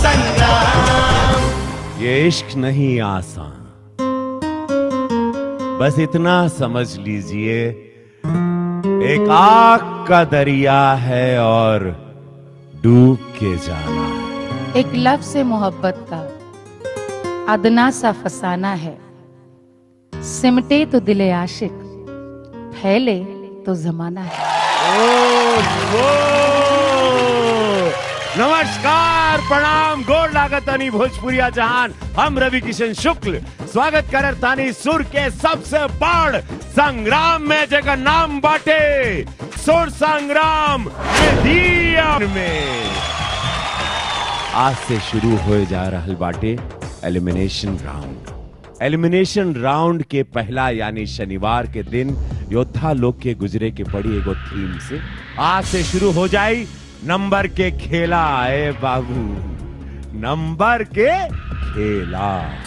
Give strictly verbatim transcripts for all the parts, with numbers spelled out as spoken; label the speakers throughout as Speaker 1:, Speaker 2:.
Speaker 1: संग्राम। ये इश्क नहीं आसान, बस इतना समझ लीजिए, एक आग का दरिया है और डूब के जाना है।
Speaker 2: एक लफ्ज़ से मोहब्बत का अदना सा फसाना है, सिमटे तो दिले आशिक, फैले तो जमाना है।
Speaker 1: ओ, ओ, नमस्कार, प्रणाम, गोड़ लागत तानी भोजपुरिया जहान। हम रवि किशन शुक्ल स्वागत कर तानी सुर के सबसे बड़ संग्राम में, जगह नाम बाटे सुर संग्राम में। आज से शुरू हो जा रहा बाटे एलिमिनेशन राउंड। एलिमिनेशन राउंड के पहला यानी शनिवार के दिन योद्धा लोग के गुजरे के पड़ी एगो थीम से आज से शुरू हो जाए नंबर के खेला। आए बाबू, नंबर के खेला।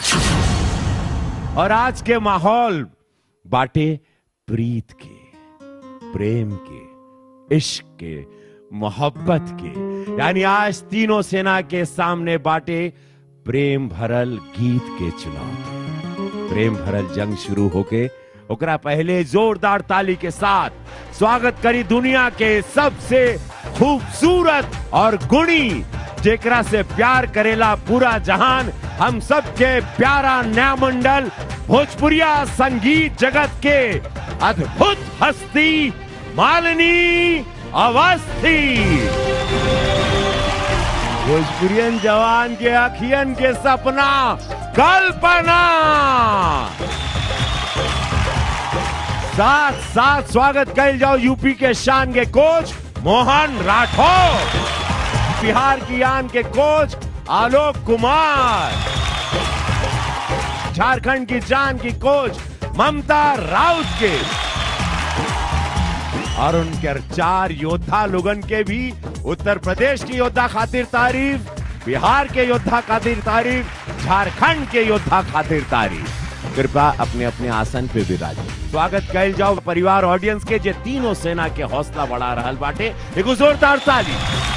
Speaker 1: और आज के माहौल बाटे प्रीत के, प्रेम के, इश्क के, मोहब्बत के। यानी आज तीनों सेना के सामने बाटे प्रेम भरल गीत के चुनाव। प्रेम भरल जंग शुरू होके ओकरा पहले जोरदार ताली के साथ स्वागत करी दुनिया के सबसे खूबसूरत और गुणी, जेकरा से प्यार करेला पूरा जहान, हम सबके प्यारा न्यायमंडल, भोजपुरिया संगीत जगत के अद्भुत हस्ती मालिनी अवस्थी। भोजपुरियन जवान के अखियन के सपना कल्पना। साथ साथ स्वागत कर जाओ यूपी के शान के कोच मोहन राठौर, बिहार की आन के कोच आलोक कुमार, झारखंड की जान की कोच ममता राउत के, और उनके चार योद्धा लोगन के भी उत्तर प्रदेश की योद्धा खातिर तारीफ, बिहार के योद्धा खातिर तारीफ, झारखंड के योद्धा खातिर तारीफ। कृपया अपने अपने आसन पे विराजे। स्वागत कल जाओ परिवार ऑडियंस के, जे तीनों सेना के हौसला बढ़ा रहल बाटे। एक जोरदार ताली।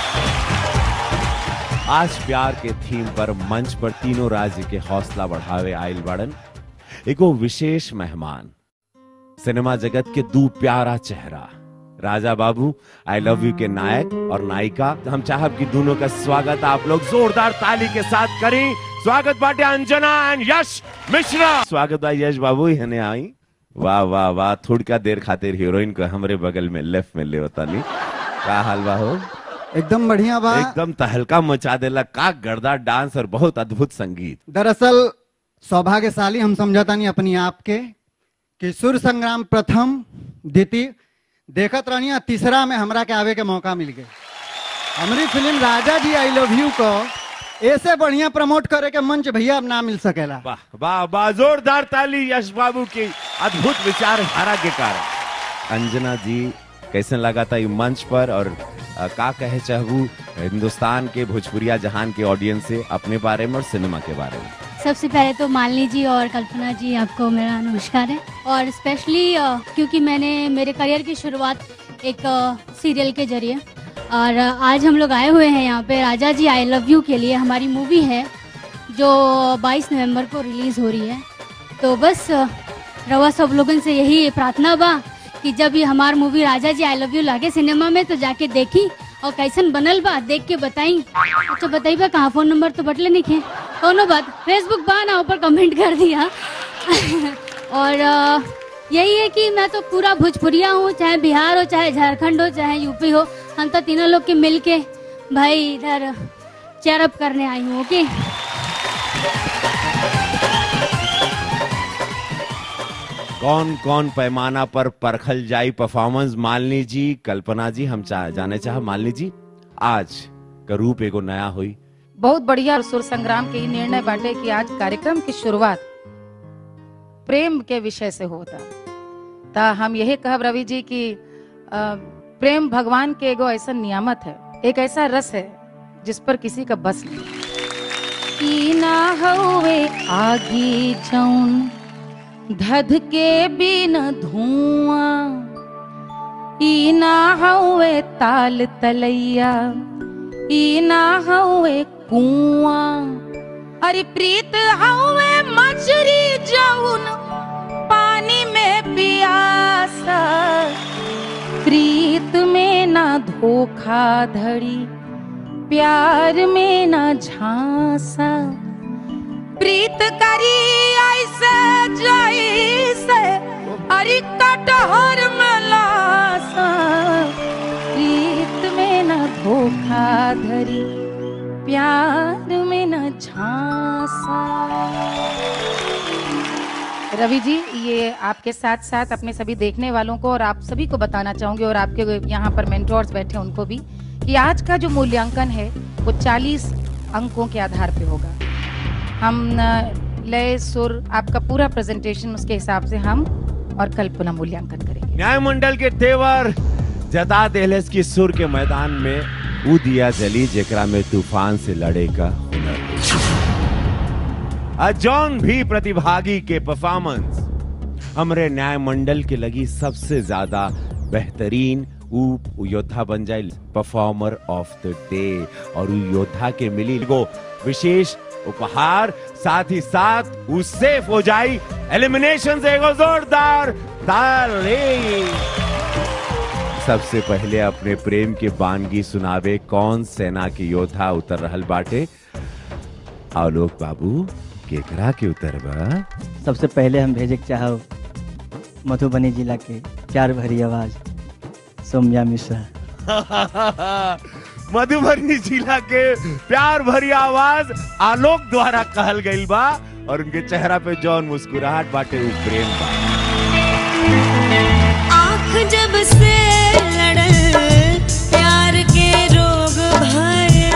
Speaker 1: आज प्यार के थीम पर मंच पर तीनों राज्य के हौसला बढ़ावे आयल बाड़न एगो विशेष मेहमान, सिनेमा जगत के दो प्यारा चेहरा, राजा बाबू आई लव यू के नायक और नायिका। हम चाहब कि दोनों का स्वागत आप लोग जोरदार ताली के साथ करें। स्वागत बाटे अंजना एंड यश मिश्रा। स्वागत भाई यश बाबू, हने आई। वाह वाह वाह, थोड़ी का देर खातिर हीरोइन को हमरे बगल में लेफ्ट में ले होता नहीं। का हाल बा हो?
Speaker 3: एकदम बढ़िया बा।
Speaker 1: एकदम तहलका मचा देला। का गर्दा डांस और बहुत अद्भुत संगीत।
Speaker 3: दरअसल सौभाग्यशाली हम समझता नहीं अपनी आप के कि सुर संग्राम प्रथम द्वितीय देखत रहनी, तीसरा में हमरा के आवे के मौका मिल गए। हमारी film Raja ji I love you को ऐसे बढ़िया प्रमोट करे के मंच भैया अब ना मिल सकेला।
Speaker 1: वाह वाह वाह, जोरदार ताली यश बाबू की अद्भुत विचारधारा के कारण। अंजना जी, कैसे लगा था ये मंच पर, और आ, का कहे चाहू हिंदुस्तान के भोजपुरिया जहान के ऑडियंस से अपने बारे में और सिनेमा के बारे में?
Speaker 4: सबसे पहले तो मालिनी जी और कल्पना जी, आपको मेरा नमस्कार है। और स्पेशली क्योंकि मैंने मेरे करियर की शुरुआत एक सीरियल के जरिए, और आज हम लोग आए हुए हैं यहाँ पे राजा जी आई लव यू के लिए। हमारी मूवी है जो बाईस नवंबर को रिलीज़ हो रही है। तो बस रवा सब लोगों से यही प्रार्थना बा कि जब ये हमार movie Raja ji I love you लागे सिनेमा में तो जाके देखी और कैसन बनल बा देख के बताई। अच्छा बताई बा कहाँ, फोन नंबर तो बटले नहीं खे, दोनों बात फेसबुक बा ना, ऊपर कमेंट कर दिया। और आ, यही है कि मैं तो पूरा भोजपुरिया हूँ, चाहे बिहार हो, चाहे झारखंड हो, चाहे यूपी हो, हम तो तीनों लोग के मिल के भाई इधर चेयरअप करने आई हूँ। ओके,
Speaker 1: कौन कौन पैमाना पर परखल जाई परफॉर्मेंस? मालिनी जी, कल्पना जी, हम चाह जाने चाह मालिनी जी, आज का रूप एगो नया हुई।
Speaker 2: बहुत बढ़िया सुर संग्राम के निर्णय बाटे कि आज कार्यक्रम की शुरुआत प्रेम के विषय से होता। ता हम यही कहब रवि जी कि आ, प्रेम भगवान के एगो ऐसा नियामत है, एक ऐसा रस है जिस पर किसी का बस नहीं। ई ना होवे आगी जौन धध के बिन धुआं, ई ना होवे ताल तलैया ई ना हवे कुआं, अरे प्रीत हवे मछरी जौन पानी में पियासा। प्रीत में ना धोखा धड़ी, प्यार में ना झांसा। प्रीत करी ऐसे जैसे अरे कटहर में लासा। प्रीत में ना धोखा धड़ी, प्यार में ना झांसा। रवि जी, ये आपके साथ साथ अपने सभी देखने वालों को और आप सभी को बताना चाहूंगी, और आपके यहाँ पर मेंटोर्स बैठे उनको भी, कि आज का जो मूल्यांकन है वो चालीस अंकों के आधार पे होगा। हम लय, सुर, आपका पूरा प्रेजेंटेशन, उसके हिसाब से हम और कल पुनः मूल्यांकन करेंगे।
Speaker 1: न्याय मंडल के तेवर जता देहलेस की सुर के मैदान में ऊ दिया जली जेकरा में तूफान से लड़े का हुनर। जौन भी प्रतिभागी के परफॉर्मेंस हमरे न्याय मंडल के लगी सबसे ज्यादा बेहतरीन, ऊ योद्धा बन जाए परफॉर्मर ऑफ द डे, और ऊ योद्धा के मिली को विशेष उपहार, साथ ही साथ वो सेफ हो जाए एलिमिनेशन से। एगो जोरदार ताली। सबसे पहले अपने प्रेम के बानगी सुनावे कौन सेना के योद्धा उतर रहल बाटे। आलोक बाबू, केकरा के उतर बा?
Speaker 5: सबसे पहले हम भेजे चाहो मधुबनी जिला के प्यार भरी आवाज सौम्या मिश्रा।
Speaker 1: मधुबनी जिला के प्यार भरी आवाज आलोक द्वारा कहल गई बा, और उनके चेहरा पे जौन मुस्कुराहट बाटे वो प्रेम बा।
Speaker 6: आँख जब से लड़ल प्यार के रोग भयल,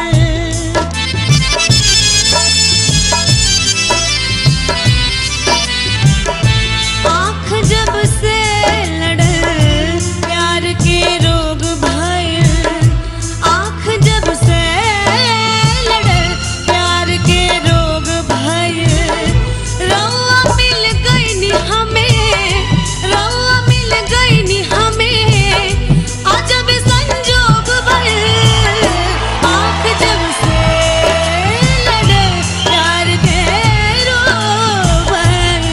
Speaker 6: आँख जब से लड़ल प्यार के रोग भयल, आँख जब से लड़ल प्यार के रोग भयल। रौआ मिल गई नी हमें, रौआ मिल गई नी हमें, अजब संजोग भयल। आँख जब से लड़ल प्यार के रोग भयल।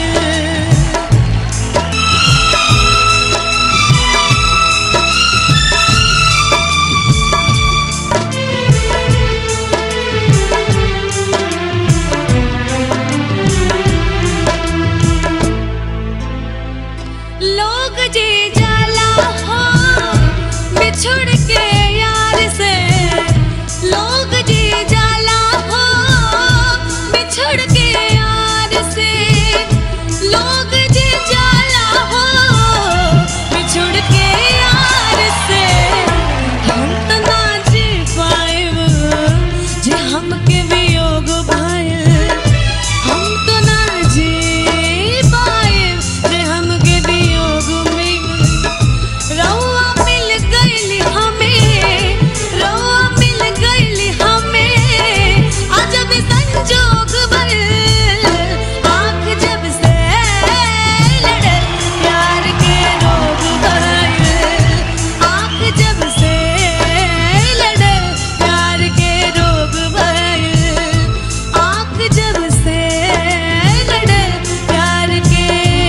Speaker 6: लोग जे जाला हो बिछुड़ के यार से, लोग जे जाला हो बिछुड़ के यार से, लोग जे जाला हो बिछुड़ के यार से। हम तो ना जी पाएब जे हमके वियोग भयल, हम तो ना जी पाएब जे हमके वियोग में। रौआ मिल गइली हमें, रौआ मिल गइली हमें, अजब संजोग भयल। आँख जब से लड़ल प्यार के रोग भयल, आँख जब से लड़ल प्यार के रोग भयल, आँख जब से लड़ल प्यार के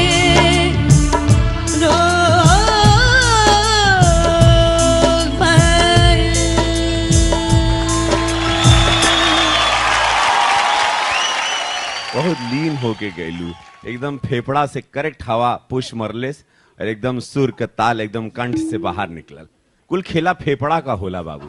Speaker 6: रोग भयल।
Speaker 1: बहुत लीन होके गईलू, एकदम फेफड़ा से करेक्ट हवा पुश मरलेस, और एकदम सुर का ताल एकदम कंठ से बाहर निकलल। कुल खेला फेफड़ा का होला बाबू।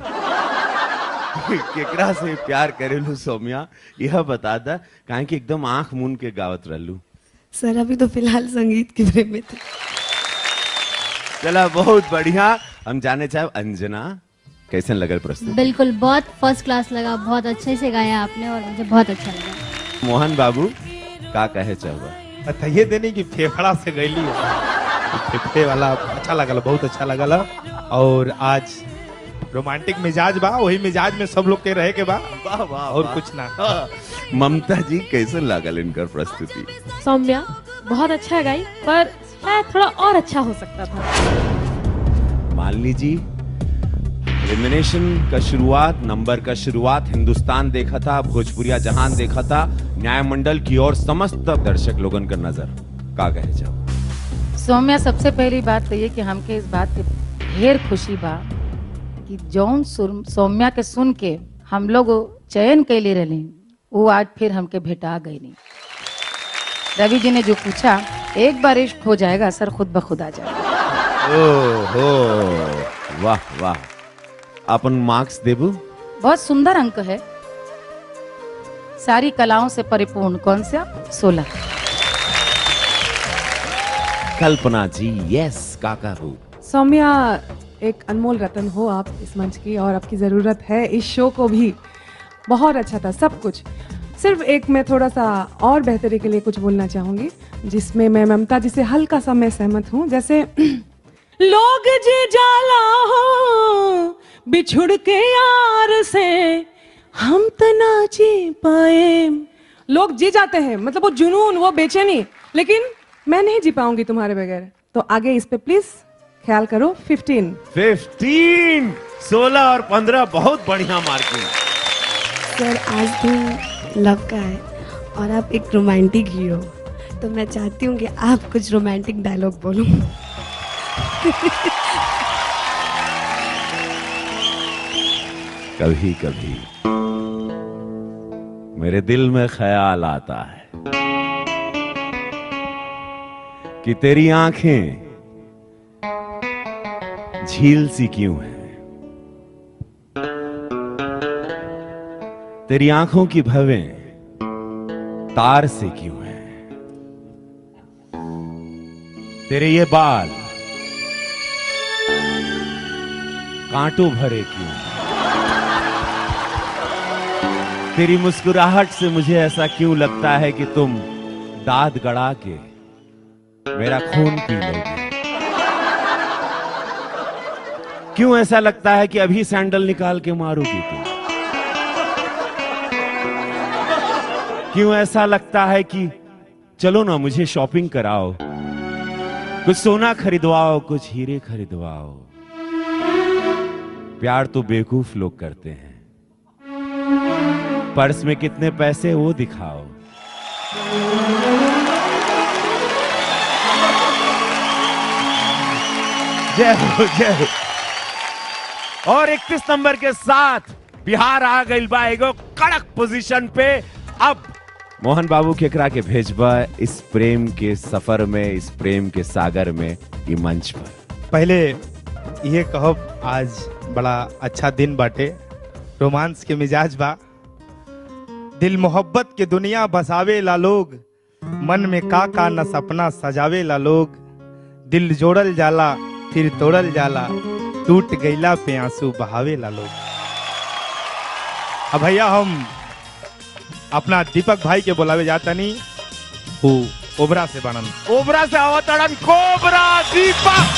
Speaker 1: केकरा से प्यार करेलू सौम्या, यह बता दा, काहे कि एकदम आंख मून के गावत रहलू।
Speaker 6: सर अभी तो फिलहाल संगीत के प्रेम में थे।
Speaker 1: चला, बहुत बढ़िया। हम जाने चाहे अंजना, कैसे लगल प्रस्तुति?
Speaker 4: बिल्कुल बहुत फर्स्ट क्लास लगा, बहुत अच्छे से गाया आपने और मुझे बहुत अच्छा लगा।
Speaker 1: मोहन बाबू का कहे चाहबा?
Speaker 7: बताइए देने की फेफड़ा से गईली फेफड़े वाला अच्छा लगल, बहुत अच्छा लगल। और आज रोमांटिक मिजाज बा, वही मिजाज में सब लोग के रहे के बा।
Speaker 1: वाह वाह,
Speaker 7: और
Speaker 1: वाह।
Speaker 7: कुछ ना।
Speaker 1: ममता जी, कैसे लागल इनकर प्रस्तुति?
Speaker 8: सौम्या बहुत अच्छा गाई, पर शायद थोड़ा और अच्छा हो सकता था।
Speaker 1: मालिनी जी, एलिमिनेशन का शुरुआत, नंबर का शुरुआत हिंदुस्तान देखा था, भोजपुरिया जहान देखा था, न्याय मंडल की ओर समस्त दर्शक लोगन का नजर का कहे जाओ।
Speaker 2: सौम्या, सबसे पहली बात तो ये कि हमके इस बात के ढेर खुशी बा कि जौन सौम्या के सुन के हम लोग चयन कैले रहे वो आज फिर हमके भेटा गई नहीं। रवि जी ने जो पूछा, एक बार इश्क हो जाएगा असर खुद ब खुद आ जाएगा।
Speaker 1: ओहो, वाह वाह। अपन मार्क्स देबू?
Speaker 2: बहुत सुंदर अंक है, सारी कलाओं से परिपूर्ण। कौन सा? सोलह।
Speaker 1: कल्पना जी, यस काका हूँ।
Speaker 6: सौम्या, एक अनमोल रतन हो आप इस मंच की, और आपकी ज़रूरत है इस शो को भी। बहुत अच्छा था सब कुछ। सिर्फ एक मैं थोड़ा सा और बेहतरी के लिए कुछ बोलना चाहूँगी, जिसमें मैं ममता जी से हल्का सा मैं सहमत हूँ। जैसे लोग जे जाला हो बिछुड़ के यार से, हम तो ना जी पाए। लोग जी जाते हैं, मतलब वो जुनून, वो बेचैनी, लेकिन मैं नहीं जी पाऊंगी तुम्हारे बगैर। तो आगे इस पे प्लीज ख्याल करो। फिफ्टीन
Speaker 1: फिफ्टीन सोलह और पंद्रह, बहुत बढ़िया मार्किंग।
Speaker 6: सर, आज दिन लव का है और आप एक रोमांटिक हीरो, तो मैं चाहती हूँ कि आप कुछ रोमांटिक डायलॉग बोलो।
Speaker 1: कभी कभी मेरे दिल में ख्याल आता है कि तेरी आंखें झील सी क्यों हैं, तेरी आंखों की भवें तार से क्यों हैं, तेरे ये बाल कांटों भरे क्यों हैं, तेरी मुस्कुराहट से मुझे ऐसा क्यों लगता है कि तुम दांत गड़ा के मेरा खून पी लोगे। क्यों ऐसा लगता है कि अभी सैंडल निकाल के मारोगी तुम। क्यों ऐसा लगता है कि चलो ना मुझे शॉपिंग कराओ, कुछ सोना खरीदवाओ, कुछ हीरे खरीदवाओ। प्यार तो बेवकूफ लोग करते हैं, पर्स में कितने पैसे वो दिखाओ। जय हो, जय हो। और इकतीस नंबर के साथ बिहार आ गई बा एगो कड़क पोजीशन पे। अब मोहन बाबू केकरा के भेजबा इस प्रेम के सफर में, इस प्रेम के सागर में, ये मंच पर।
Speaker 7: पहले ये कहो, आज बड़ा अच्छा दिन बाटे, रोमांस के मिजाज बा। दिल मोहब्बत के दुनिया बसावे ला लोग, मन में का का न सपना सजावे ला लोग। दिल जोड़ल जाला फिर तोड़ल जाला, टूट गईला पे आंसू बहावे ला लोग। अब भैया हम अपना दीपक भाई के बुलावे जाता नहीं, वो ओबरा से बनन,
Speaker 1: ओबरा से अवतरण कोबरा दीपक।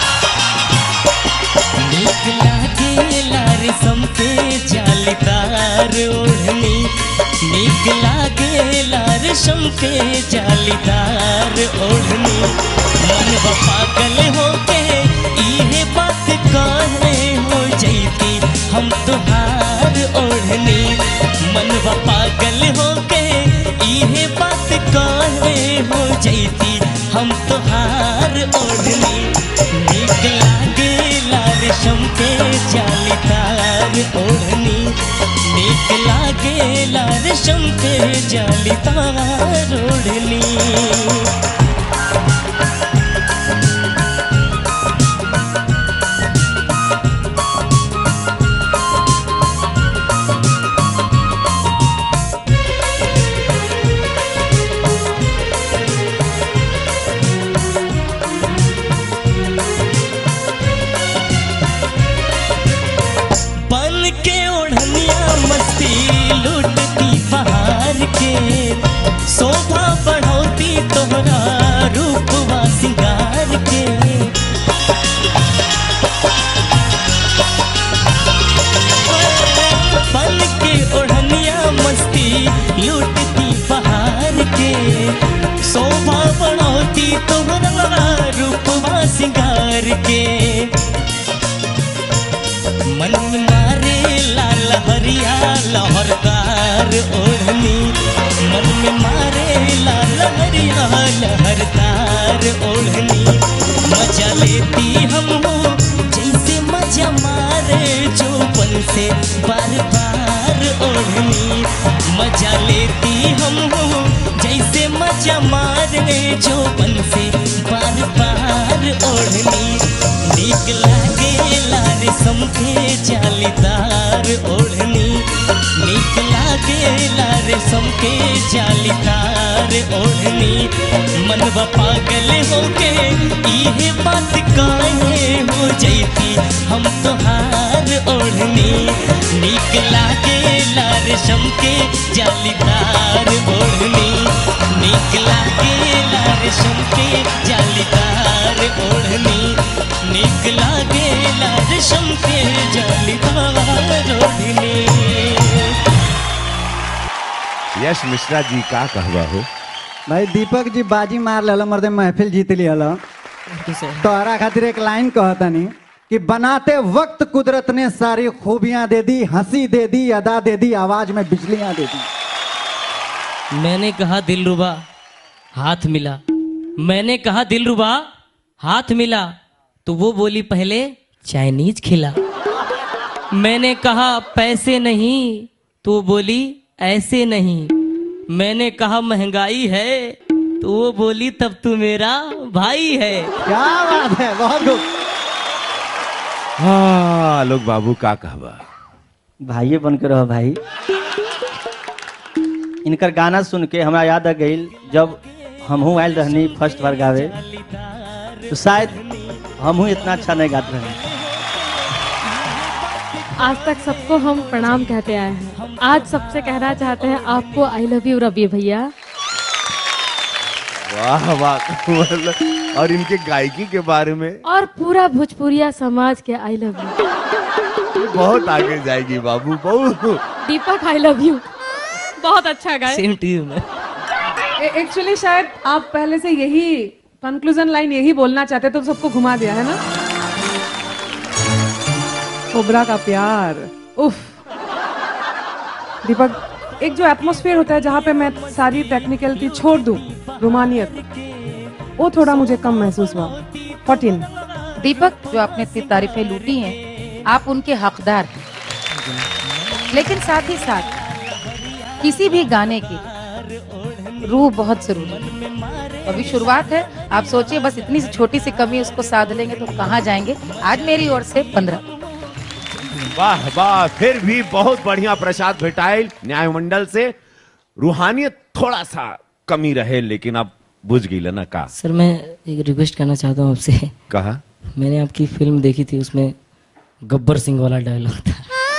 Speaker 9: निकला गेला रेशम के जालीदार ओढ़नी, निकला गेला रेशम के जालीदार ओढ़नी। मन पागल होके इहे बात कहे हो जैती हम तुहार ओढ़नी। मन पागल होके इहे बात कहे हो जैती हम तुहार ओढ़नी। निकला गेला रेशम के जालीदार ओढ़नी, निकला गेला रेशम के जालीदार ओढ़नी। शोभा बढ़ोती तो पिया लहरदार ओढ़नी मन में मारे ला लहरिया लहरदार ओढ़नी मजा लेती हम हो जैसे मजा मारे चौपन से बार बार ओढ़नी मजा लेती हम हो जैसे मजा मारे चौपन से बार बार ओढ़नी नीक लागे लार समके जालीदार ओढ़नी नीक लागे लार समके जालीदार ओढ़नी मनवा पागल होके इहे बात काहे हो जैती हम तोहार ओढ़नी नीक लागे लार समके जालीदार ओढ़नी नीक लागे लार समके जालीदार ओढ़नी नीक लागे लार समके जालीदार ओढ़नी।
Speaker 1: यश मिश्रा जी का कहवा हो
Speaker 3: भाई दीपक जी बाजी मार लेला मर्दे महफिल जीत लिया तोहरा खातिर एक लाइन कहतनी कि बनाते वक्त कुदरत ने सारी खूबियां दे दी हंसी दे दी अदा दे दी आवाज में बिजलियां दे दी।
Speaker 9: मैंने कहा दिलरुबा हाथ मिला मैंने कहा दिलरुबा हाथ मिला तो वो बोली पहले चाइनीज खिला मैंने कहा पैसे नहीं तो बोली ऐसे नहीं मैंने कहा महंगाई है तो वो बोली तब तू मेरा भाई है।
Speaker 3: क्या बात है बहुत खूब।
Speaker 1: हाँ लोग बाबू का कहवा
Speaker 5: भाइये बन के रहो भाई। इनकर गाना सुन के हमरा याद आ गई जब हमहू आयल रहनी फर्स्ट बार गावे तो शायद हमहू इतना अच्छा नहीं गाते रहे।
Speaker 8: आज तक सबको हम प्रणाम कहते आए हैं। आज सबसे कहना चाहते हैं आपको आई लव यू रवि भैया।
Speaker 1: वाह वाह और इनके गायकी के बारे में
Speaker 8: और पूरा भोजपुरिया समाज के आई लव यू।
Speaker 1: बहुत आगे जाएगी बाबू बहुत।
Speaker 8: दीपक आई लव यू बहुत अच्छा गाए।
Speaker 9: सेम टू यू में
Speaker 6: एक्चुअली शायद आप पहले से यही कंक्लूजन लाइन यही बोलना चाहते तो सबको घुमा दिया है ना। कोबरा का प्यार उफ। दीपक एक जो एटमॉस्फेयर होता है जहाँ पे मैं सारी टेक्निकलिटी छोड़ दूं रोमानियत वो थोड़ा मुझे कम महसूस हुआ। फोर्टीन
Speaker 2: दीपक जो आपने इतनी तारीफें लूटी हैं आप उनके हकदार हैं लेकिन साथ ही साथ किसी भी गाने की रूह बहुत जरूरी है। अभी शुरुआत है आप सोचिए बस इतनी छोटी सी कमी उसको साध लेंगे तो कहाँ जाएंगे। आज मेरी ओर से पंद्रह।
Speaker 1: वाह वाह फिर भी बहुत बढ़िया प्रसाद भेटाइल न्याय मंडल से। रूहानियत थोड़ा सा कमी रहे लेकिन अब बुझ गई ना का।
Speaker 9: सर मैं एक रिक्वेस्ट करना चाहता हूँ आपसे।
Speaker 1: कहा
Speaker 9: मैंने आपकी फिल्म देखी थी उसमें गब्बर सिंह वाला डायलॉग था।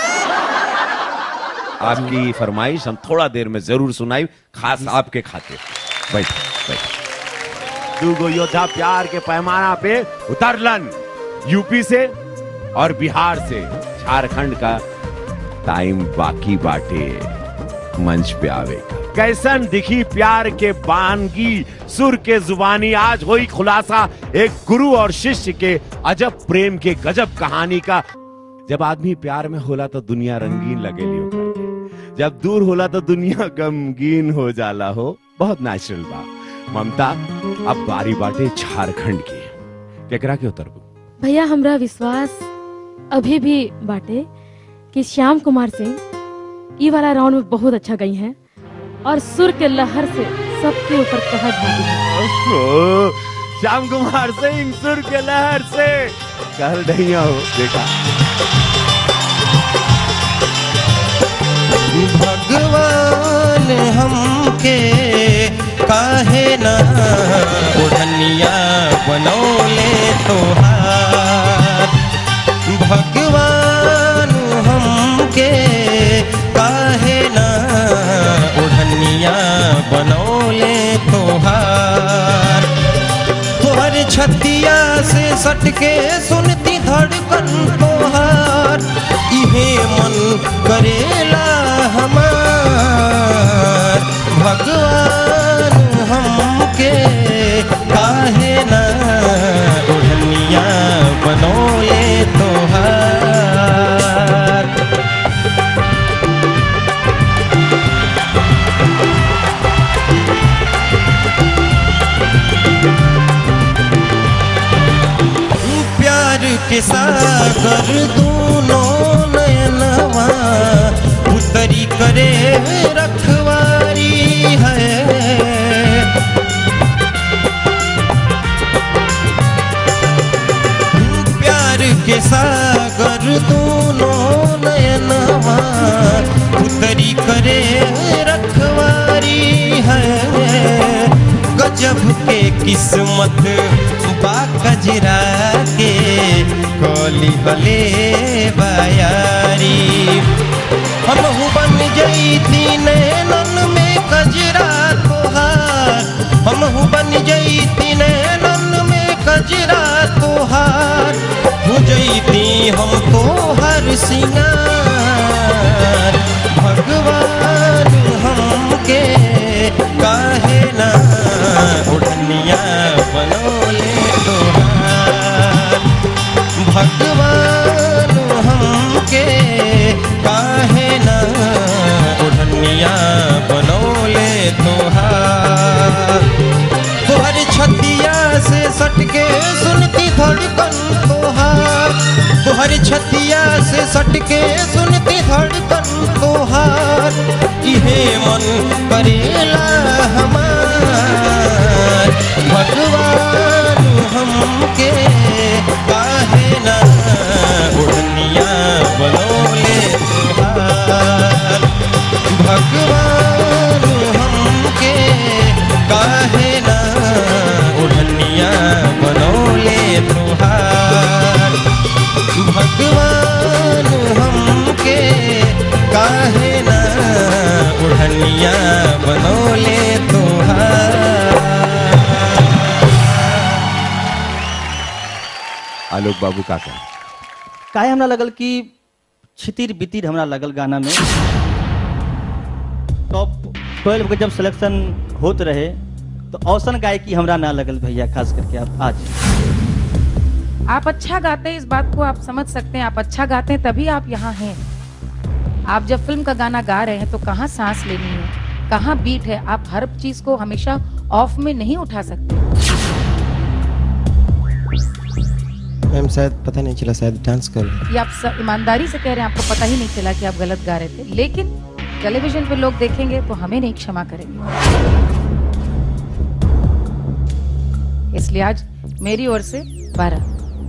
Speaker 1: आपकी फरमाइश हम थोड़ा देर में जरूर सुनाई खास आपके खातिर। बैठ बैठ। दूगो योद्धा प्यार के पैमाना पे उतरलन यूपी से और बिहार से झारखंड का टाइम बाकी बाटे मंच पे आवेगा। कैसन दिखी प्यार के बानगी सुर के जुबानी आज हुई खुलासा एक गुरु और शिष्य के अजब प्रेम के गजब कहानी का। जब आदमी प्यार में होला तो दुनिया रंगीन लगे लियो करके जब दूर होला तो दुनिया गमगीन हो जाला हो। बहुत नेचुरल बा। ममता अब बारी बाटे झारखंड की केकरा के उतरबू।
Speaker 8: भैया हमरा विश्वास अभी भी बाटे कि श्याम कुमार सिंह ई वाला राउंड में बहुत अच्छा गई हैं और सुर के लहर से सबके ऊपर कहर ढाली है।
Speaker 1: श्याम कुमार सिंह सुर के लहर से कहल ढैया हो देखा।
Speaker 10: भगवान हमके काहे ना ओढ़निया बनौले तोहार। भगवान हमके काहे ना ओढ़निया बनौले तोहार। तोहर छतिया से सटके सुनती धड़कन तोहार इहे मन करेला हमार। भगवान हमके काहे ना ओढ़निया बनौले तोहार। के सागर दोनों नयनवा उतरी करे रखवारी है। प्यार के सागर दोनों नयनवा उतरी करे रखवारी है। गजब के किस्मत बा कजरा के कोली भले बयारी। हम बन जईती नैनन में कजरा तोहार, हम बन जईती नैनन में कजरा तोहार। हो जईती हम तोहर सिंगार। भगवान हमके काहे ना ओढ़निया बनौले तोहार। भगवान हमके काहे ना ओढ़निया बनौले तोहार। तोहर छतिया से सटके सुनती धड़कन तोहार। तोहर छतिया से सटके सुनती धड़कन तोहार। इहे मन करेला हमार। भगवान हमके काहे ना ओढ़निया बनौले तोहार। भगवान हमके काहे ना ओढ़निया बनौले तोहार। भगवान हमके काहे ना ओढ़निया बनौले तोहार।
Speaker 1: आलोक बाबू का का
Speaker 5: काहे हमरा लगल कि छितिर बितिर हमरा लगल गाना में। टॉप ट्वेल्व के जब सिलेक्शन होत रहे तो औसन गायकी हमरा ना लगल भैया, खास करके आप आज
Speaker 2: आप अच्छा गाते हैं, इस बात को आप समझ सकते हैं। आप अच्छा गाते हैं तभी आप यहाँ हैं। आप जब फिल्म का गाना गा रहे हैं तो कहाँ सांस लेनी है, कहाँ बीट है। आप हर चीज को हमेशा ऑफ में नहीं उठा सकते।
Speaker 10: मैम शायद पता नहीं चला, शायद डांस कर रहे थे।
Speaker 2: ये आप सब ईमानदारी से कह रहे हैं, आपको पता ही नहीं चला कि आप गलत गा रहे थे। लेकिन टेलीविजन पे लोग देखेंगे तो हमें नहीं क्षमा करेंगे। इसलिए आज मेरी ओर से बारह।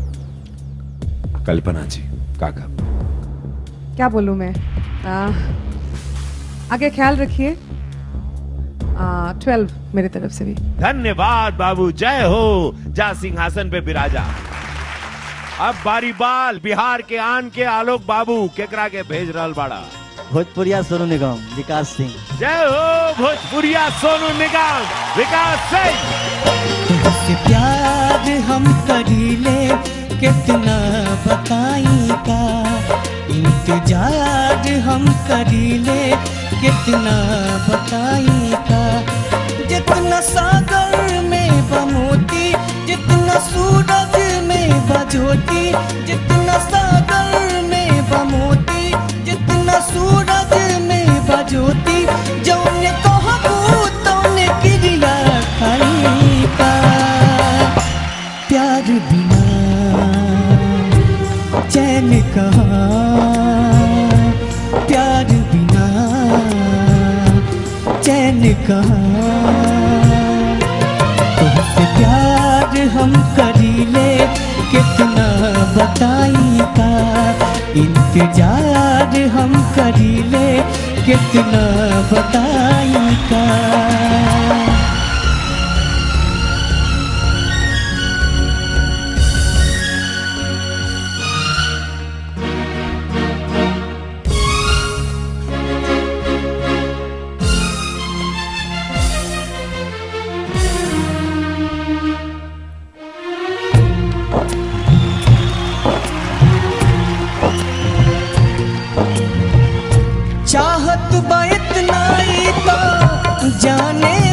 Speaker 1: कल्पना जी काका
Speaker 6: क्या बोलूं मैं। आ, आगे ख्याल रखिए। ट्वेल्व मेरी तरफ से भी।
Speaker 1: धन्यवाद बाबू, जय हो। जा सिंहासन पे बिराजा। अब बारी बाल बिहार के आन के आलोक बाबू केकरा के भेज रहल बाड़ा।
Speaker 5: भोजपुरिया सोनू निगम विकास सिंह।
Speaker 1: जय हो भोजपुरिया सोनू निगम विकास सिंह।
Speaker 11: तुझसे प्यार हम करीले कितना बताई का, इंतजार हम करीले कितना बताई का। जितना सागर में बमोती, जितना सूरज में बजोती, जितना सागर में बमोती, जितना सूरज में बजोती। जौने कहबू तौने क्रिया खाई का। प्यार बिना चैन कहाँ, प्यार बिना चैन कहाँ। तुझसे प्यार हम करीले कितना बताई का, इंतजार हम करीले कितना बताई का। चाहत बा इतना ही तो जाने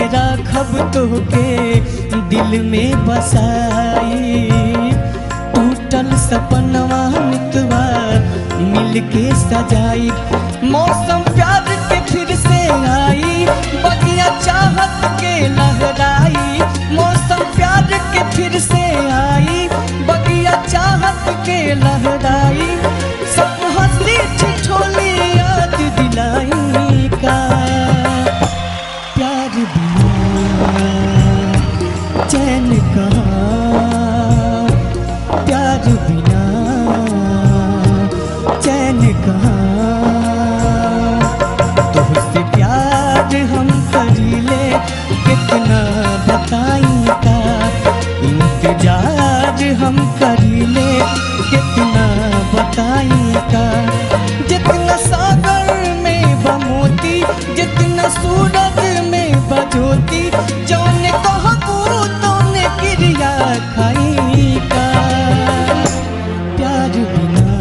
Speaker 11: राखब तोहके दिल में बसाई टूटल सपनवा मितवा मिल के सजाई मौसम प्यार के फिर से आई बगिया चाहत के लहराई मौसम प्यार के फिर से आई बगिया चाहत के लहराई सब हंसी ठिठोली याद दिलाई का प्यार बिना चैन कहाँ प्यार बिना चैन कहाँ तुझसे प्यार हम करीले कितना बताई का इंतजार हम करीले कितना बताई का जितना सागर में बमोती जितना सूरज में बजोती जौने कहबू तौने क्रिया खाई का प्यार बिना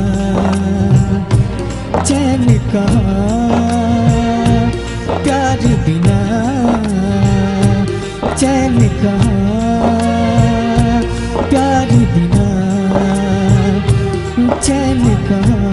Speaker 11: चैन कहाँ प्यार बिना चैन कहाँ प्यार बिना चैन कहाँ।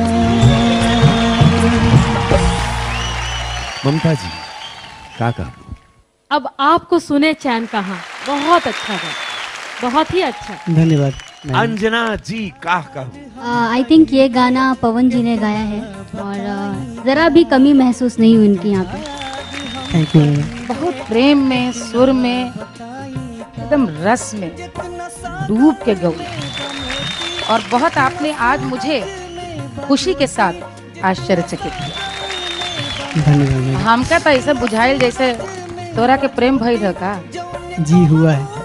Speaker 1: ममता जी का कहा
Speaker 8: अब आपको सुने चैन कहाँ। बहुत अच्छा था, बहुत ही अच्छा।
Speaker 11: धन्यवाद।
Speaker 1: अंजना जी का कहा
Speaker 4: आई थिंक ये गाना पवन जी ने गाया है और uh, जरा भी कमी महसूस नहीं हुई उनकी यहाँ पे।
Speaker 11: Thank you.
Speaker 2: बहुत प्रेम में, सुर में, एकदम रस में डूब के गई और बहुत आपने आज मुझे खुशी के साथ आश्चर्यचकित किया।
Speaker 11: धन्यवाद।
Speaker 2: हमका तो ऐसा बुझाइल जैसे तोरा के प्रेम भइल है का।
Speaker 11: जी हुआ है।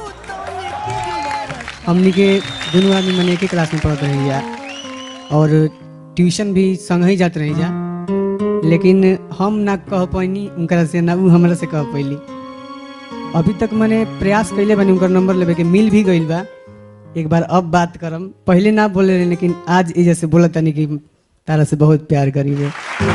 Speaker 11: हमनी के दोनों आदमी मैंने एक ही क्लास में पढ़ते रही जा और ट्यूशन भी संग ही जाते रही जा, लेकिन हम ना कह पैनी उनकरा से ना वो हमरा से कह पैली। अभी तक मैंने प्रयास कैले बनी उनका नंबर लेवे के, मिल भी गइल बा। एक बार अब बात करम, पहले ना बोले रहे लेकिन आज ये जैसे बोला तनी कि तारा से बहुत प्यार करीबे।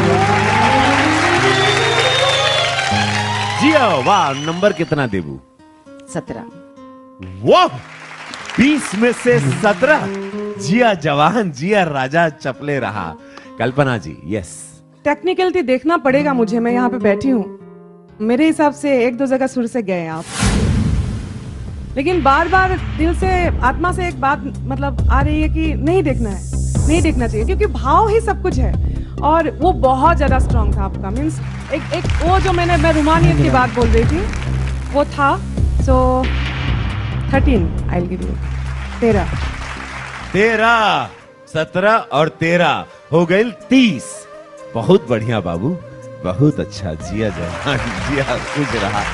Speaker 1: जी वाह, नंबर कितना देबू?
Speaker 2: सत्रह।
Speaker 1: वाह, बीस में से सत्रह। जिया जवान, जिया राजा चपले रहा। कल्पना जी यस।
Speaker 6: टेक्निकलिटी देखना पड़ेगा मुझे, मैं यहाँ पे बैठी हूँ, मेरे हिसाब से एक दो जगह सुर से गए आप, लेकिन बार बार दिल से आत्मा से एक बात मतलब आ रही है कि नहीं देखना है, नहीं देखना चाहिए, क्योंकि भाव ही सब कुछ है और वो बहुत ज्यादा स्ट्रांग था आपका। मीन्स एक एक वो जो मैंने मैं रुमानियत की बात बोल रही थी वो था। So thirteen I will give you. तेरह
Speaker 1: तेरह, सत्रह और तेरह हो गए तीस। बहुत बढ़िया बाबू, बहुत अच्छा। जिया जवान, जिया खुश रहा।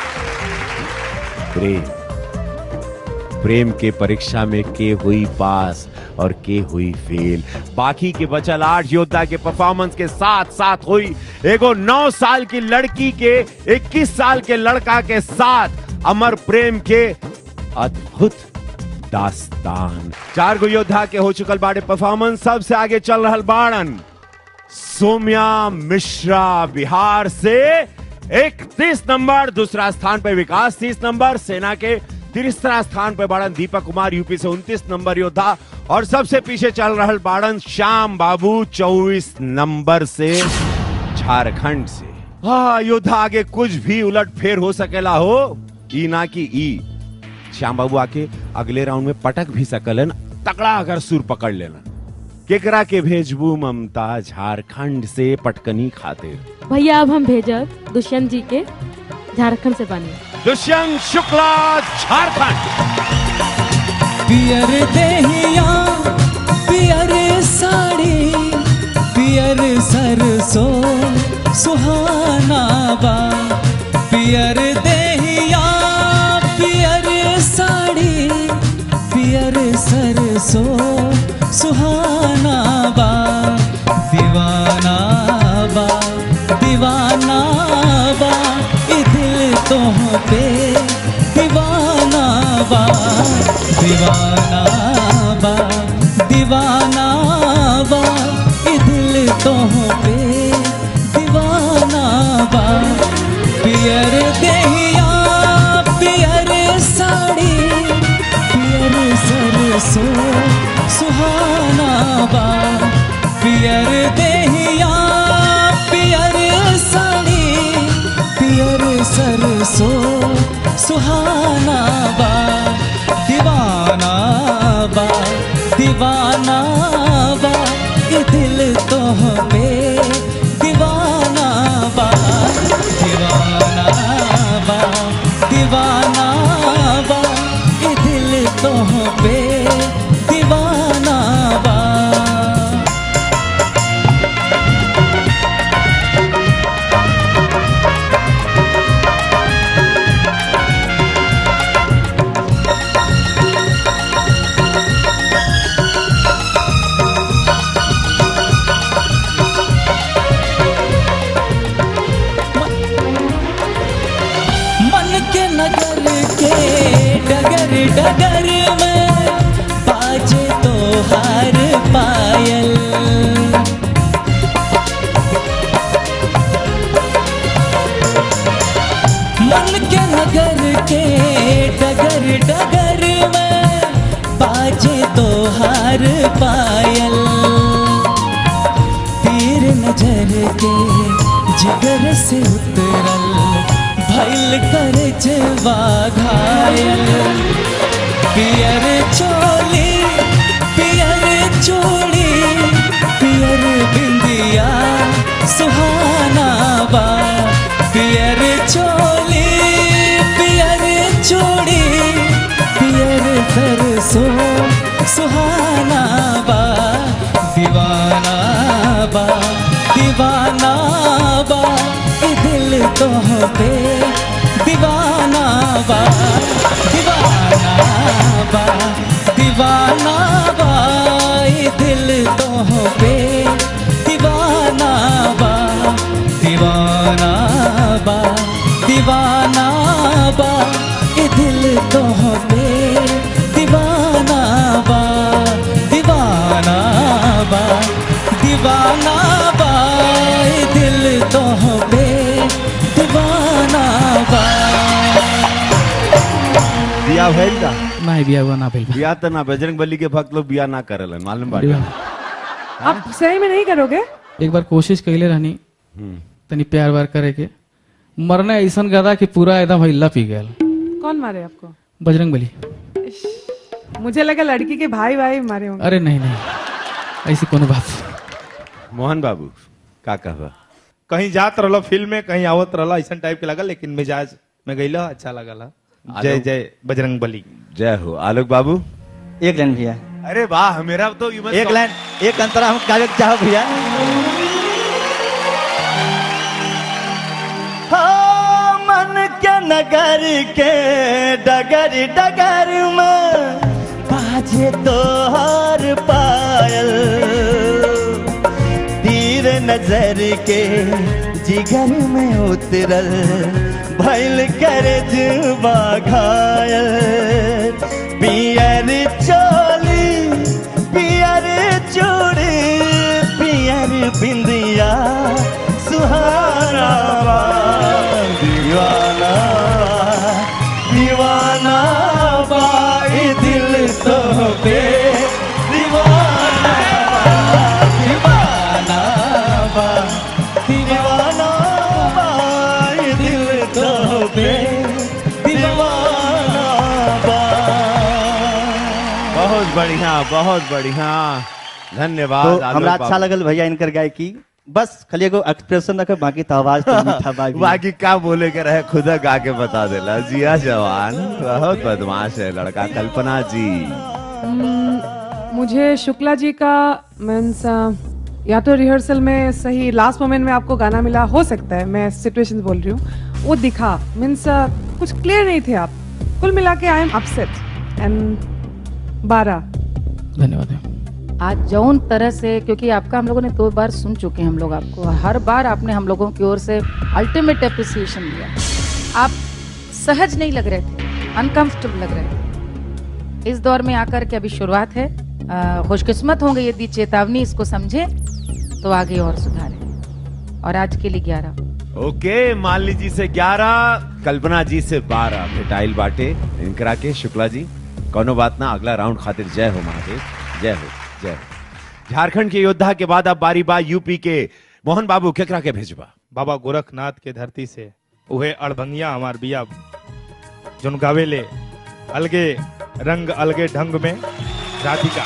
Speaker 1: प्रेम प्रेम के परीक्षा में के हुई पास और के हुई फेल। बाकी के बचल आठ योद्धा के परफॉर्मेंस के साथ साथ हुई एगो नौ साल की लड़की के इक्कीस साल के लड़का के साथ अमर प्रेम के अद्भुत दास्तान। चार गो योद्धा के हो चुकल बाड़े परफॉर्मेंस। सबसे आगे चल रहल बाड़न सोम्या मिश्रा बिहार से इकतीस नंबर, दूसरा स्थान पे विकास तीस नंबर, सेना के तीसरा स्थान पे बाड़न दीपक कुमार यूपी से उनतीस नंबर योद्धा, और सबसे पीछे चल रहल बाड़न श्याम बाबू चौबीस नंबर से झारखंड से। हाँ, योद्धा आगे कुछ भी उलट फेर हो सकेला हो, ई ना की ई। श्याम बाबू आके अगले राउंड में पटक भी सकलन, तगड़ा अगर सुर पकड़ लेना। केकरा के भेजबू ममता झारखंड से पटकनी खातिर?
Speaker 8: भैया अब हम भेजब दुष्यंत जी के, झारखंड से बने।
Speaker 1: दुष्यंत शुक्ला झारखंड।
Speaker 11: पियर देहिया पियर साड़ी पियर सरसों सुहाना बा, पियर देहिया पियर साड़ी पियर सरसों सुहाना बा, दीवाना बा दीवाना बा ई दिल तोह पे दीवाना बा, दीवाना बा दीवाना बा ई दिल तोह पे दीवाना बा, पियर देही
Speaker 12: सुहाना बा दीवाना बा दीवाना बा ये दिल तो पे दीवाना बा दीवाना बा दीवाना बा ये दिल तो पे दीवाना बा। डगर डगर में बाजे तो हर पायल मन के नगर के डगर डगर में बाजे तो हर पायल तीर नजर के जिगर से उतरल भैल कर जवा घायल पियर चोली पियर चोली पियर बिंदिया सुहाना बा पियर चोली पियर चोली पियर सरसों सुहाना बा दीवाना बा दीवाना बा दिल तो पे दीवाना बा दीवाना बा दीवाना बा ये दिल तो पे दीवाना बा दीवाना बा दीवाना बा ये दिल तो पे दीवाना बा दीवाना बा दीवाना बा ये दिल तो पे दीवाना बा।
Speaker 1: बिया भइल का
Speaker 11: नहीं बिया हुआ ना भइल
Speaker 1: बिया तो ना बजरंग बली के भक्त लोग बिया ना करेलन मालूम बात
Speaker 6: आप सही में नहीं करोगे?
Speaker 11: एक बार कोशिश कैले रहनी तनी प्यार व्यार करे के मरना ऐसा गदा कि पूरा एकदम हिल्ला पी गया।
Speaker 6: कौन मारे आपको?
Speaker 11: बजरंग बली।
Speaker 6: मुझे लगा लड़की के भाई भाई मारे होंगे।
Speaker 11: अरे नहीं नहीं ऐसी कोनो बात।
Speaker 1: मोहन बाबू का कहबा?
Speaker 7: कहीं जात रहो फिल्म में कहीं आवत रहो ऐसा टाइप के लगा लेकिन मिजाज में गई अच्छा लगा। जय जय बजरंग बली।
Speaker 1: जय हो। आलोक बाबू
Speaker 5: एक लाइन भैया।
Speaker 1: अरे वाह मेरा तो
Speaker 5: एक लाइन एक अंतरा हम कागज चाहो भैया। हाँ मन के नगर के डगर डगर में बाजे तो हर पायल तीर नजर के जिगर में उतरल भैल कर जुबा घायल पियर चोली पियर चूड़ी पियर बिंदिया सुहाना दीवाना दीवाना बाई दिल तो पे दीवाना दीवाना बा दीवाना बाई दिल तो पे दीवाना बा।
Speaker 1: बहुत बढ़िया बहुत बढ़िया धन्यवाद।
Speaker 5: तो हमरा अच्छा लगल भैया इनकर गायकी। बस खाली एगो एक्सप्रेशन रखे बाकी तो आवाज तो मीठा बाकी
Speaker 1: बाकी क्या बोले के रहे खुद गा के बता देला। जिया जवान बहुत बदमाश है लड़का। कल्पना जी
Speaker 6: मुझे शुक्ला जी का मीन्स या तो रिहर्सल में सही लास्ट मोमेंट में आपको गाना मिला हो सकता है, मैं सिचुएशन बोल रही हूँ, वो दिखा मीन्स कुछ क्लियर नहीं थे आप। कुल मिला के आई एम अपसेट एंड बारह।
Speaker 11: धन्यवाद।
Speaker 2: आज जौन तरह से क्योंकि आपका हम लोगों ने दो बार सुन चुके हैं हम लोग आपको, हर बार आपने हम लोगों की ओर से अल्टीमेट अप्रिसिएशन दिया। आप सहज नहीं लग रहे थे, अनकंफर्टेबल लग रहे थे। इस दौर में आकर के अभी शुरुआत है, खुशकिस्मत होंगे यदि चेतावनी इसको समझे तो आगे और सुधारे। और आज के लिए ग्यारह।
Speaker 1: ओके मालिनी जी से ग्यारह, कल्पना जी से बारह मिटाइल बाटे इनकरा के। शुक्ला जी कोनो बात ना, अगला राउंड खातिर जय हो महादेव। जय हो जय हो। झारखंड के योद्धा के बाद अब बारी बा यूपी के मोहन बाबू केकरा के भेजबा।
Speaker 7: बाबा गोरखनाथ के धरती से उहे अड़भंगिया हमार बिया जोन गावेले अलगे रंग अलगे ढंग में राधिका।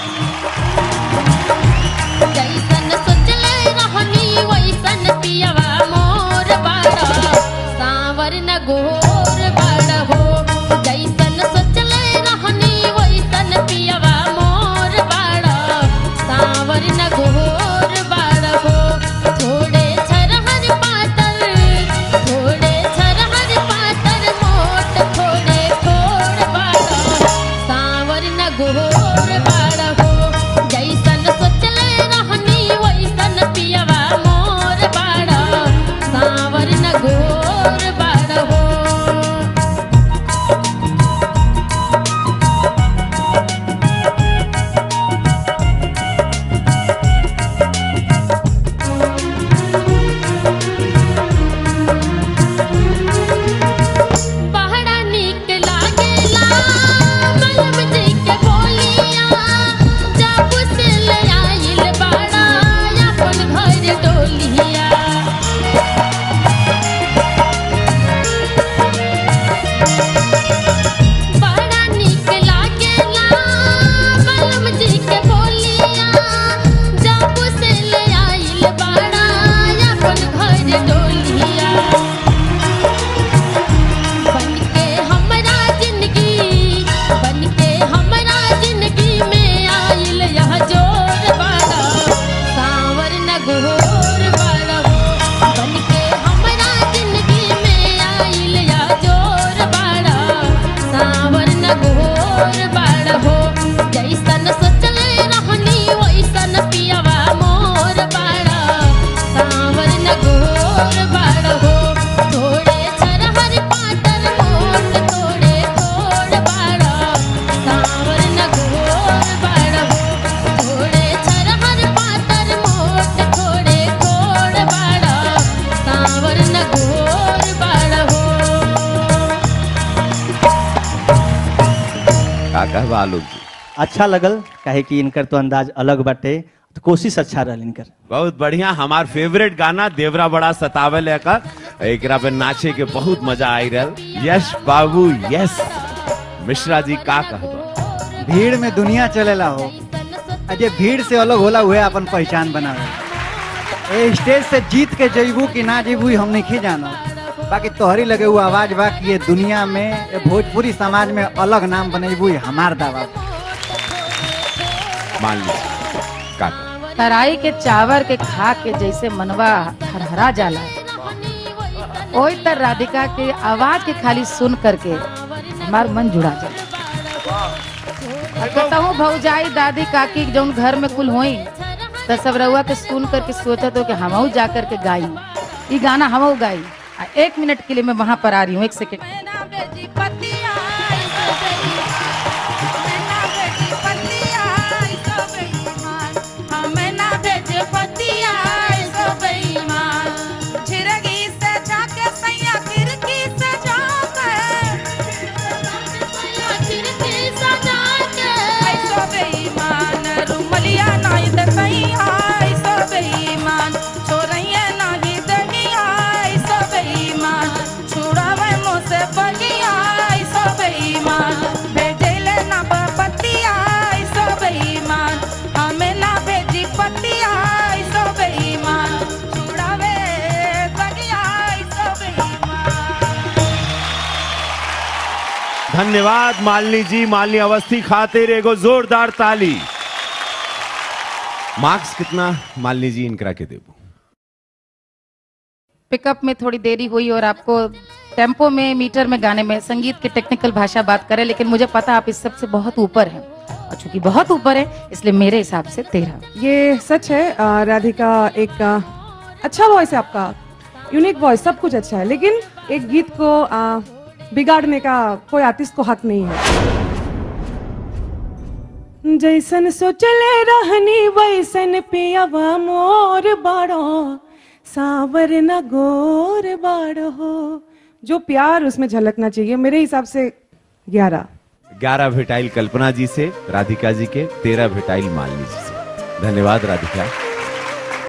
Speaker 13: जैसन सोचले रहनी वैसन पियवा मोर बाड़ा, सांवर न गोर बाड़ा हो। जैसन सोचले रहनी वैसन पियवा मोर बाड़ा, सांवर न गोर बाड़ा हो। थोड़े छरहर पातर, थोड़े छरहर पातर मोट, थोड़े थोड़ बाड़ा, सांवर न गोर बाड़ा हो। जैसन सोचले रहनी वैसन पियवा मोर बाड़ा, सांवर न गोर बाड़ा हो। बहरा नीक लागेला मलम जी के बोलिया, जब से ले आइल बाड़ा अपन घर डोलिया। बहरा नीक लागेला मलम जी के बोलिया, जब से ले आइल बाड़ा अपन घर डोलिया। बनके हमरा जिंदगी, बनके हमरा जिंदगी में आइल यह जोर बाड़ा, सांवर न गोर बाड़ा हो। बनके हमरा जिंदगी में आइल यह जोर बाड़ा, सांवर न गोर बाड़ा हो। जैसन सोचले रहनी वैसन पियवा मोर बाड़ा, सांवर न गोर बाड़ा हो। थोड़े छरहर पातर मोट, थोड़े थोड़ बाड़ा, सांवर न गोर बाड़ा हो। थोड़े छरहर पातर मोट, थोड़े थोड़ बाड़ा, सांवर न गोर बाड़ा हो।
Speaker 1: का कहबा आलोक जी?
Speaker 5: अच्छा लगल, काहे कि इनकर तो अंदाज अलग बाटे, तो कोशिश अच्छा रहल इनकर।
Speaker 1: बहुत बढ़िया। हमार फेवरेट गाना देवरा बड़ा सतावल है का, एकरा पे नाचे के बहुत मजा आई रहल। यश बाबू यस। मिश्रा जी का कहबा?
Speaker 3: भीड़ में दुनिया चलेला हो, अजय भीड़ से अलग होला हुए अपन पहचान बनावे। ए स्टेज से जीत के जइबू कि ना जइबू हम नहीं जाना, बाकी तोहरी लगे हुआ आवाज बा कि ये दुनिया में, ये भोजपुरी समाज में अलग नाम बनेबू, हमार दावा।
Speaker 1: मान लीजिए का
Speaker 2: तराई के चावर के खा के जैसे मनवा हरहरा जाला, ओई तर राधिका के आवाज के खाली सुन करके हमार मन जुड़ा जाला। कहूँ भौजाई दादी काकी जौन घर में कुल होई तो सब रउआ के सुन करके सोचा तो कि हमहू जा करके गाई, ये गाना हमहू गाई। आ एक मिनट के लिए मैं वहां पर आ रही हूँ, एक सेकेंड।
Speaker 1: धन्यवाद मालिनी जी। मालिनी अवस्थी खातिर एगो जोरदार ताली। मार्क्स कितना मालिनी जी इनकरा के देबू?
Speaker 2: पिकअप में थोड़ी देरी हुई और आपको टेम्पो में, मीटर में गाने में, संगीत की टेक्निकल भाषा बात करें, लेकिन मुझे पता आप इस सबसे बहुत ऊपर हैं, और चूंकि बहुत ऊपर है इसलिए मेरे हिसाब से तेरह।
Speaker 6: ये सच है। अ, राधिका एक अ, अच्छा वॉइस है आपका, यूनिक वॉइस, सब कुछ अच्छा है, लेकिन एक गीत को अ, बिगाड़ने का कोई आर्टिस्ट को हक नहीं है। जैसन सोचले रहनी वैसन पियवा मोर बाड़ो, सावर न गोर बाड़ो हो। जो प्यार उसमें झलकना चाहिए, मेरे हिसाब से ग्यारह।
Speaker 1: ग्यारह भेटाइल कल्पना जी से राधिका जी के, तेरह भेटाइल मालिनी जी से। धन्यवाद राधिका।